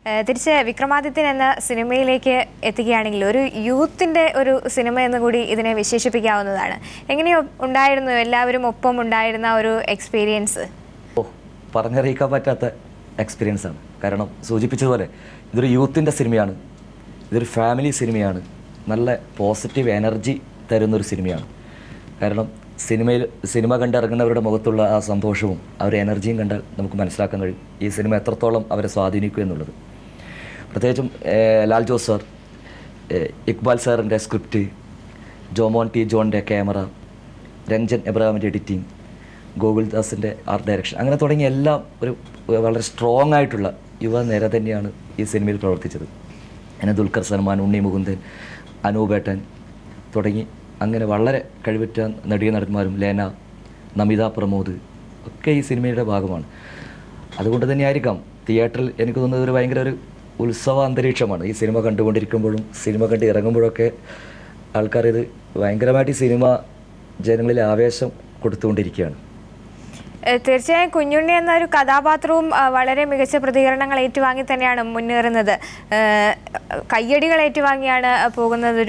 തിരിച്ച് വിക്രമാദിത്യൻ എന്ന സിനിമയിലേക്ക് എത്തുകയാണെങ്കിൽ ഒരു യൂത്തിൻ്റെ ഒരു സിനിമ എന്ന് കൂടി ഇതിനെ വിശേഷിപ്പിക്കാവുന്നതാണ്. എങ്ങനെയോ ഉണ്ടായിരുന്നു എല്ലാവരും ഒപ്പം ഉണ്ടായിരുന്ന ഒരു എക്സ്പീരിയൻസ്? പറഞ്ഞറിയിക്കാൻ പറ്റാത്ത എക്സ്പീരിയൻസ് ആണ്. കാരണം സൂചിപ്പിച്ചതുപോലെ ഇതൊരു യൂത്തിൻ്റെ സിനിമയാണ്, ഇതൊരു ഫാമിലി സിനിമയാണ്, നല്ല പോസിറ്റീവ് എനർജി തരുന്നൊരു സിനിമയാണ്. കാരണം സിനിമ കണ്ടിറങ്ങുന്നവരുടെ മുഖത്തുള്ള ആ സന്തോഷവും ആ ഒരു എനർജിയും കണ്ടാൽ നമുക്ക് മനസ്സിലാക്കാൻ കഴിയും ഈ സിനിമ എത്രത്തോളം അവരെ സ്വാധീനിക്കും എന്നുള്ളത്. പ്രത്യേകിച്ചും ലാൽ ജോസ് സാർ, ഇക്ബാൽ സാറിൻ്റെ സ്ക്രിപ്റ്റ്, ജോമോൻ ടി ജോണിൻ്റെ ക്യാമറ, രഞ്ജൻ എബ്രഹാമിൻ്റെ എഡിറ്റിംഗ്, ഗോകുൽദാസിൻ്റെ ആർട്ട് ഡയറക്ഷൻ, അങ്ങനെ തുടങ്ങിയ എല്ലാം ഒരു വളരെ സ്ട്രോങ് ആയിട്ടുള്ള യുവനിര തന്നെയാണ് ഈ സിനിമയിൽ പ്രവർത്തിച്ചത്. അങ്ങനെ ദുൽഖർ സൽമാൻ, ഉണ്ണി മുകുന്ദൻ, അനൂപേട്ടൻ തുടങ്ങി അങ്ങനെ വളരെ കഴിവുറ്റ നടന്മാരും, ലേന, നമിത പ്രമോദ് ഒക്കെ ഈ സിനിമയുടെ ഭാഗമാണ്. അതുകൊണ്ട് തന്നെയായിരിക്കാം തിയേറ്ററിൽ എനിക്ക് തോന്നുന്നത് ഒരു ഭയങ്കര ഒരു ഉത്സവ അന്തരീക്ഷമാണ്. ഈ സിനിമ കണ്ടുകൊണ്ടിരിക്കുമ്പോഴും സിനിമ കണ്ട് ഇറങ്ങുമ്പോഴൊക്കെ ആൾക്കാർ ഇത് ഭയങ്കരമായിട്ട് ഈ സിനിമ ജനങ്ങളിൽ ആവേശം കൊടുത്തുകൊണ്ടിരിക്കുകയാണ്. തീർച്ചയായും കുഞ്ഞുണ്ണി എന്ന ഒരു കഥാപാത്രവും വളരെ മികച്ച പ്രതികരണങ്ങൾ ഏറ്റുവാങ്ങി തന്നെയാണ് മുന്നേറുന്നത്. കയ്യടികൾ ഏറ്റുവാങ്ങിയാണ് പോകുന്നത്.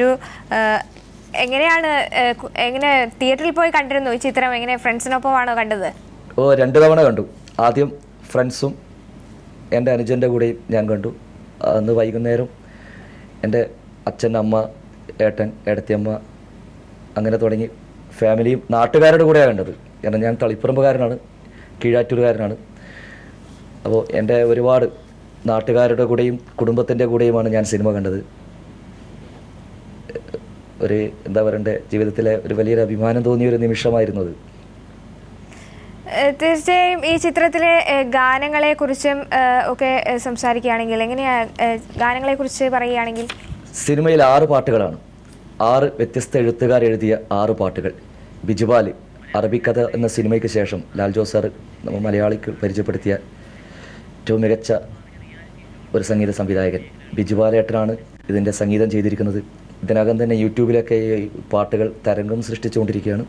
എങ്ങനെ തിയേറ്ററിൽ പോയി കണ്ടിരുന്നു ഈ ചിത്രം? എങ്ങനെ ഫ്രണ്ട്സിനൊപ്പമാണോ കണ്ടത്? 2 തവണ കണ്ടു. ആദ്യം ഫ്രണ്ട്സും എൻ്റെ അനുജൻ്റെ കൂടെയും ഞാൻ കണ്ടു. അന്ന് വൈകുന്നേരം എൻ്റെ അച്ഛൻ, അമ്മ, ഏട്ടൻ, ഏടത്തിയമ്മ അങ്ങനെ തുടങ്ങി ഫാമിലിയും നാട്ടുകാരുടെ കൂടെയാണ് കണ്ടത്. കാരണം ഞാൻ തളിപ്പറമ്പുകാരനാണ്, കീഴാറ്റൂരുകാരനാണ്. അപ്പോൾ എൻ്റെ ഒരുപാട് നാട്ടുകാരുടെ കൂടെയും കുടുംബത്തിൻ്റെ കൂടെയുമാണ് ഞാൻ സിനിമ കണ്ടത്. എന്താ പറയണ്ടേ, ജീവിതത്തിലെ ഒരു വലിയൊരു അഭിമാനം തോന്നിയ ഒരു നിമിഷമായിരുന്നു അത്. തീർച്ചയായും ഈ ചിത്രത്തിലെ ഗാനങ്ങളെ കുറിച്ചും ഒക്കെ സംസാരിക്കുകയാണെങ്കിൽ ഗാനങ്ങളെ കുറിച്ച് പറയുകയാണെങ്കിൽ സിനിമയിൽ 6 പാട്ടുകളാണ്. 6 വ്യത്യസ്ത എഴുത്തുകാർ എഴുതിയ 6 പാട്ടുകൾ. ബിജുപാൽ അറബിക്കഥ എന്ന സിനിമയ്ക്ക് ശേഷം ലാൽ ജോസ് സാർ നമ്മൾ മലയാളിക്ക് പരിചയപ്പെടുത്തിയ ഏറ്റവും മികച്ച ഒരു സംഗീത സംവിധായകൻ ബിജുപാലേട്ടനാണ് ഇതിൻ്റെ സംഗീതം ചെയ്തിരിക്കുന്നത്. ഇതിനകം തന്നെ യൂട്യൂബിലൊക്കെ ഈ പാട്ടുകൾ തരംഗം സൃഷ്ടിച്ചുകൊണ്ടിരിക്കുകയാണ്.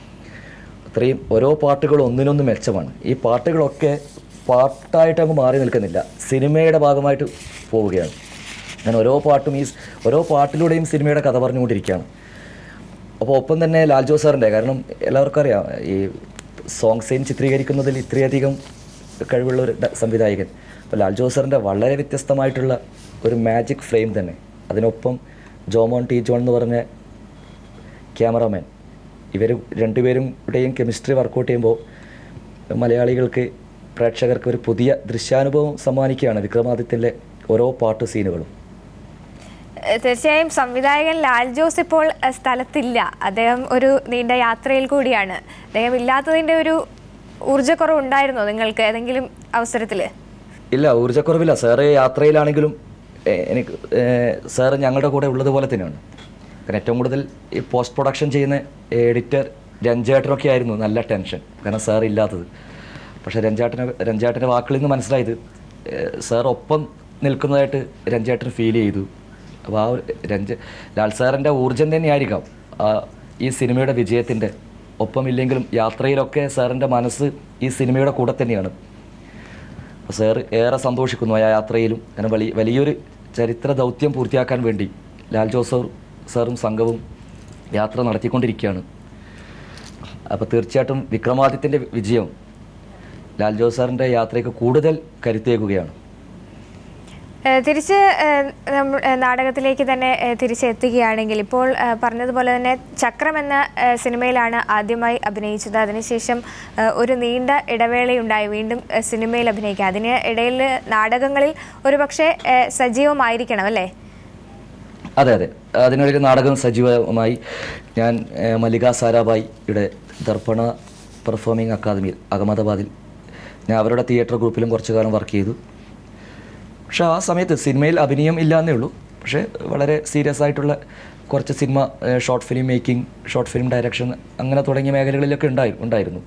അത്രയും ഓരോ പാട്ടുകളും ഒന്നിനൊന്ന് മെച്ചമാണ്. ഈ പാട്ടുകളൊക്കെ പാട്ടായിട്ട് അങ്ങ് മാറി നിൽക്കുന്നില്ല, സിനിമയുടെ ഭാഗമായിട്ട് പോവുകയാണ്. ഞാൻ ഓരോ പാട്ടിലൂടെയും സിനിമയുടെ കഥ പറഞ്ഞുകൊണ്ടിരിക്കുകയാണ്. അപ്പോൾ ഒപ്പം തന്നെ ലാൽ ജോസ് സാറിൻ്റെ, കാരണം എല്ലാവർക്കും അറിയാം ഈ സോങ് സീൻ ചിത്രീകരിക്കുന്നതിൽ ഇത്രയധികം കഴിവുള്ള ഒരു സംവിധായകൻ. അപ്പോൾ ലാൽ ജോസ് സാറിൻ്റെ വളരെ വ്യത്യസ്തമായിട്ടുള്ള ഒരു മാജിക് ഫ്രെയിം തന്നെ. അതിനൊപ്പം ജോമോൻ ടി ജോൺ എന്ന് പറഞ്ഞ ക്യാമറാമാൻ, ഇവർ രണ്ടുപേരുടെയും കെമിസ്ട്രി വർക്കൗട്ട് ചെയ്യുമ്പോൾ മലയാളികൾക്ക്, പ്രേക്ഷകർക്ക് ഒരു പുതിയ ദൃശ്യാനുഭവം സമ്മാനിക്കുകയാണ് വിക്രമാദിത്യൻ്റെ ഓരോ പാട്ട് സീനുകളും. തീർച്ചയായും സംവിധായകൻ ലാൽ ജോസ് ഇപ്പോൾ സ്ഥലത്തില്ല. അദ്ദേഹം ഒരു നീണ്ട യാത്രയിൽ കൂടിയാണ്. അദ്ദേഹം ഇല്ലാത്തതിൻ്റെ ഒരു ഊർജ്ജക്കുറവ് ഉണ്ടായിരുന്നോ നിങ്ങൾക്ക് ഏതെങ്കിലും അവസരത്തിൽ? ഇല്ല, ഊർജ്ജക്കുറവില്ല. സാറ് യാത്രയിലാണെങ്കിലും എനിക്ക് സാറ് ഞങ്ങളുടെ കൂടെ ഉള്ളതുപോലെ തന്നെയാണ്. കാരണം ഏറ്റവും കൂടുതൽ ഈ പോസ്റ്റ് പ്രൊഡക്ഷൻ ചെയ്യുന്ന എഡിറ്റർ രഞ്ജേട്ടനൊക്കെ ആയിരുന്നു നല്ല ടെൻഷൻ, കാരണം സാർ ഇല്ലാത്തത്. പക്ഷേ രഞ്ജേട്ടൻ്റെ വാക്കുകളിൽ നിന്ന് മനസ്സിലായത് സാർ ഒപ്പം നിൽക്കുന്നതായിട്ട് രഞ്ജേട്ടൻ ഫീൽ ചെയ്തു. അപ്പോൾ ആ ലാൽ സാറിൻ്റെ ഊർജ്ജം തന്നെയായിരിക്കാം ഈ സിനിമയുടെ വിജയത്തിൻ്റെ. ഒപ്പമില്ലെങ്കിലും യാത്രയിലൊക്കെ സാറിൻ്റെ മനസ്സ് ഈ സിനിമയുടെ കൂടെ തന്നെയാണ്. അപ്പോൾ സാർ ഏറെ സന്തോഷിക്കുന്നു ആ യാത്രയിലും. അങ്ങനെ വലിയൊരു ചരിത്ര ദൗത്യം പൂർത്തിയാക്കാൻ വേണ്ടി ലാൽ ജോസ് സാറും സംഘവും യാത്ര നടത്തിക്കൊണ്ടിരിക്കുകയാണ്. അപ്പോൾ തീർച്ചയായിട്ടും വിക്രമാദിത്യൻ്റെ വിജയം ലാൽ ജോസ് സാറിൻ്റെ യാത്രയ്ക്ക് കൂടുതൽ കരുത്തേകുകയാണ്. തിരിച്ച് നാടകത്തിലേക്ക് തന്നെ തിരിച്ചെത്തുകയാണെങ്കിൽ ഇപ്പോൾ പറഞ്ഞതുപോലെ തന്നെ ചക്രം എന്ന സിനിമയിലാണ് ആദ്യമായി അഭിനയിച്ചത്. അതിനുശേഷം ഒരു നീണ്ട ഇടവേളയുണ്ടായി വീണ്ടും സിനിമയിൽ അഭിനയിക്കുക. അതിന് ഇടയിൽ നാടകങ്ങളിൽ ഒരുപക്ഷെ സജീവമായിരിക്കണം അല്ലേ? അതെ, അതിനൊരു നാടകം സജീവമായി. ഞാൻ മല്ലിക സാരാഭായിയുടെ ദർപ്പണ പെർഫോമിംഗ് അക്കാദമിയിൽ അഹമ്മദാബാദിൽ ഞാൻ അവരുടെ തിയേറ്റർ ഗ്രൂപ്പിലും കുറച്ചു കാലം വർക്ക് ചെയ്തു. പക്ഷേ ആ സമയത്ത് സിനിമയിൽ അഭിനയം ഇല്ല എന്നേ ഉള്ളൂ. പക്ഷേ വളരെ സീരിയസ് ആയിട്ടുള്ള കുറച്ച് cinema, short film making, short film direction അങ്ങനെ തുടങ്ങിയ മേഖലകളിലൊക്കെ ഉണ്ടായിരുന്നു.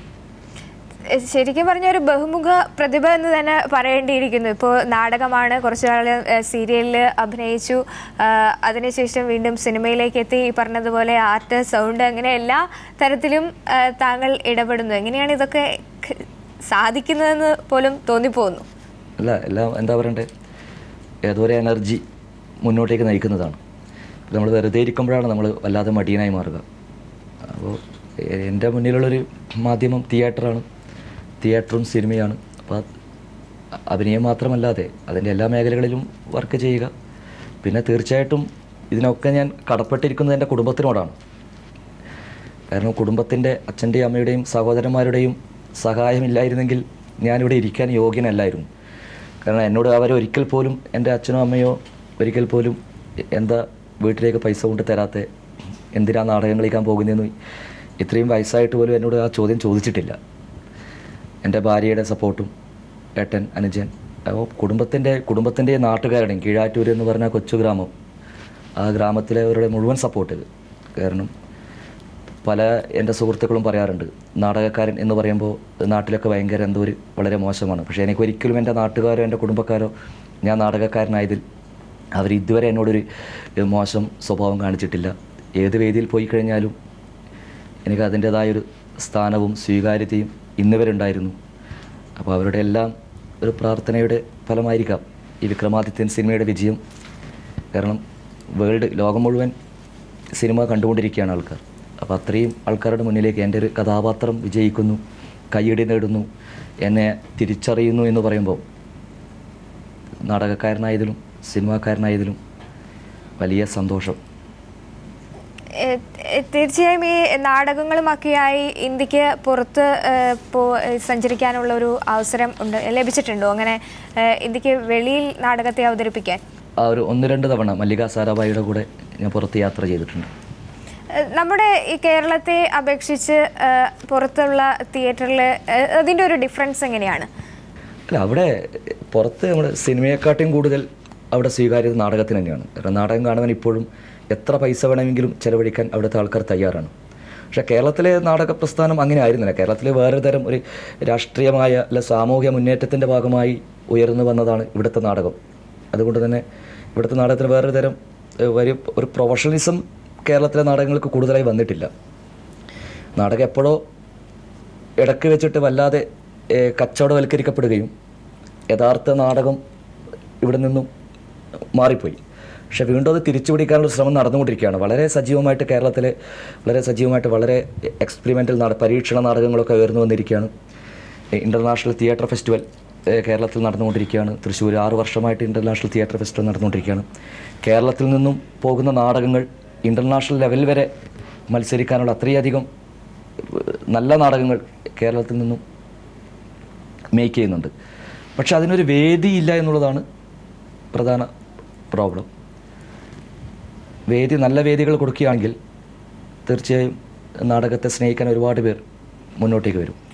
ശരിക്കും പറഞ്ഞ ഒരു ബഹുമുഖ പ്രതിഭ എന്ന് തന്നെ പറയേണ്ടിയിരിക്കുന്നു. ഇപ്പോൾ നാടകമാണ്, കുറച്ചു കാലം സീരിയലിൽ അഭിനയിച്ചു, അതിനുശേഷം വീണ്ടും സിനിമയിലേക്ക് എത്തി. ഈ പറഞ്ഞതുപോലെ ആർട്ട്, സൗണ്ട്, അങ്ങനെ എല്ലാ തരത്തിലും താങ്കൾ ഇടപെടുന്നു. എങ്ങനെയാണ് ഇതൊക്കെ സാധിക്കുന്നതെന്ന് പോലും തോന്നിപ്പോകുന്നു. അല്ല, എല്ലാം എന്താ പറയണ്ടേ, ഏതോ ഒരു എനർജി മുന്നോട്ടേക്ക് നയിക്കുന്നതാണ്. നമ്മൾ വെറുതെ ഇരിക്കുമ്പോഴാണ് നമ്മൾ വല്ലാതെ മടിയനായി മാറുക. അപ്പോൾ എൻ്റെ മുന്നിലുള്ളൊരു മാധ്യമം തിയേറ്ററാണ്, തിയേറ്ററും സിനിമയാണ്. അപ്പോൾ അഭിനയം മാത്രമല്ലാതെ അതിൻ്റെ എല്ലാ മേഖലകളിലും വർക്ക് ചെയ്യുക. പിന്നെ തീർച്ചയായിട്ടും ഇതിനൊക്കെ ഞാൻ കടപ്പെട്ടിരിക്കുന്നത് എൻ്റെ കുടുംബത്തിനോടാണ്. കാരണം കുടുംബത്തിൻ്റെ അച്ഛൻ്റെയും അമ്മയുടെയും സഹോദരന്മാരുടെയും സഹായമില്ലായിരുന്നെങ്കിൽ ഞാനിവിടെ ഇരിക്കാൻ യോഗ്യനല്ലായിരുന്നു. കാരണം എന്നോട് അവരൊരിക്കൽ പോലും, എൻ്റെ അച്ഛനോ അമ്മയോ ഒരിക്കൽ പോലും എന്താ വീട്ടിലേക്ക് പൈസ കൊണ്ട് തരാത്തെ, എന്തിനാ നാടകം കളിക്കാൻ പോകുന്നതെന്ന് ഇത്രയും വയസ്സായിട്ട് പോലും എന്നോട് ആ ചോദ്യം ചോദിച്ചിട്ടില്ല. എൻ്റെ ഭാര്യയുടെ സപ്പോർട്ടും ഏട്ടൻ, അനുജൻ, അപ്പോൾ കുടുംബത്തിൻ്റെ നാട്ടുകാരുടെയും, കീഴാറ്റൂർ എന്ന് പറഞ്ഞ കൊച്ചു ഗ്രാമം, ആ ഗ്രാമത്തിലവരുടെ മുഴുവൻ സപ്പോർട്ട്. കാരണം പല എൻ്റെ സുഹൃത്തുക്കളും പറയാറുണ്ട്, നാടകക്കാരൻ എന്ന് പറയുമ്പോൾ നാട്ടിലൊക്കെ ഭയങ്കര എന്തോ ഒരു വളരെ മോശമാണ്. പക്ഷേ എനിക്കൊരിക്കലും എൻ്റെ നാട്ടുകാരോ എൻ്റെ കുടുംബക്കാരോ ഞാൻ നാടകക്കാരനായതിൽ അവരിതുവരെ എന്നോടൊരു മോശം സ്വഭാവം കാണിച്ചിട്ടില്ല. ഏത് വേദിയിൽ പോയി കഴിഞ്ഞാലും എനിക്ക് അതിൻ്റേതായൊരു സ്ഥാനവും സ്വീകാര്യതയും ഇന്നുവരെ ഉണ്ടായിരുന്നു. അപ്പോൾ അവരുടെ എല്ലാം ഒരു പ്രാർത്ഥനയുടെ ഫലമായിരിക്കാം ഈ വിക്രമാദിത്യൻ സിനിമയുടെ വിജയം. കാരണം ലോകം മുഴുവൻ സിനിമ കണ്ടുകൊണ്ടിരിക്കുകയാണ് ആൾക്കാർ. അപ്പോൾ അത്രയും ആൾക്കാരുടെ മുന്നിലേക്ക് എൻ്റെ ഒരു കഥാപാത്രം വിജയിക്കുന്നു, കയ്യടി നേടുന്നു, എന്നെ തിരിച്ചറിയുന്നു എന്ന് പറയുമ്പോൾ നാടകക്കാരനായതിലും സിനിമാക്കാരനായതിലും വലിയ സന്തോഷം. തീർച്ചയായും ഈ നാടകങ്ങളുമൊക്കെയായി ഇന്ത്യക്ക് പുറത്ത് സഞ്ചരിക്കാനുള്ള ഒരു അവസരം ലഭിച്ചിട്ടുണ്ടോ? അങ്ങനെ ഇന്ത്യക്ക് വെളിയിൽ നാടകത്തെ അവതരിപ്പിക്കാൻ ഒരു 1-2 തവണ മല്ലിക സാരാഭായിയുടെ കൂടെ ഞാൻ പുറത്ത് യാത്ര ചെയ്തിട്ടുണ്ട്. നമ്മുടെ ഈ കേരളത്തെ അപേക്ഷിച്ച് പുറത്തുള്ള തിയേറ്ററിൽ അതിൻ്റെ ഒരു ഡിഫറൻസ് എങ്ങനെയാണ്? അല്ല, അവിടെ പുറത്ത് നമ്മൾ സിനിമയെക്കാട്ടും കൂടുതൽ അവിടെ സ്വീകാര്യത നാടകത്തിന് തന്നെയാണ്. കാരണം നാടകം കാണുവാൻ ഇപ്പോഴും എത്ര പൈസ വേണമെങ്കിലും ചെലവഴിക്കാൻ അവിടുത്തെ ആൾക്കാർ തയ്യാറാണ്. പക്ഷേ കേരളത്തിലെ നാടക പ്രസ്ഥാനം അങ്ങനെ ആയിരുന്നില്ല. കേരളത്തിൽ വേറൊരു തരം ഒരു രാഷ്ട്രീയമായ അല്ല സാമൂഹ്യ മുന്നേറ്റത്തിൻ്റെ ഭാഗമായി ഉയർന്നു വന്നതാണ് ഇവിടുത്തെ നാടകം. അതുകൊണ്ട് തന്നെ ഇവിടുത്തെ നാടകത്തിന് വേറൊരു തരം ഒരു പ്രൊഫഷണലിസം കേരളത്തിലെ നാടകങ്ങൾക്ക് കൂടുതലായി വന്നിട്ടില്ല. നാടകം എപ്പോഴോ ഇടയ്ക്ക് വെച്ചിട്ട് വല്ലാതെ കച്ചവടവൽക്കരിക്കപ്പെടുകയും യഥാർത്ഥ നാടകം ഇവിടെ നിന്നും മാറിപ്പോയി. പക്ഷേ വീണ്ടും അത് തിരിച്ചു പിടിക്കാനുള്ള ശ്രമം നടന്നുകൊണ്ടിരിക്കുകയാണ്. വളരെ സജീവമായിട്ട് കേരളത്തിൽ വളരെ എക്സ്പെരിമെൻ്റൽ പരീക്ഷണ നാടകങ്ങളൊക്കെ ഉയർന്നു വന്നിരിക്കുകയാണ്. ഇൻ്റർനാഷണൽ തിയേറ്റർ ഫെസ്റ്റിവൽ കേരളത്തിൽ നടന്നുകൊണ്ടിരിക്കുകയാണ്. തൃശ്ശൂർ 6 വർഷമായിട്ട് ഇൻ്റർനാഷണൽ തിയേറ്റർ ഫെസ്റ്റിവൽ നടന്നുകൊണ്ടിരിക്കുകയാണ്. കേരളത്തിൽ നിന്നും പോകുന്ന നാടകങ്ങൾ ഇൻ്റർനാഷണൽ ലെവൽ വരെ മത്സരിക്കാനുള്ള അത്രയധികം നല്ല നാടകങ്ങൾ കേരളത്തിൽ നിന്നും മേക്ക് ചെയ്യുന്നുണ്ട്. പക്ഷെ അതിനൊരു വേദിയില്ല എന്നുള്ളതാണ് പ്രധാന പ്രോബ്ലം. നല്ല വേദികൾ കൊടുക്കുകയാണെങ്കിൽ തീർച്ചയായും നാടകത്തെ സ്നേഹിക്കാൻ ഒരുപാട് പേർ മുന്നോട്ടേക്ക് വരും.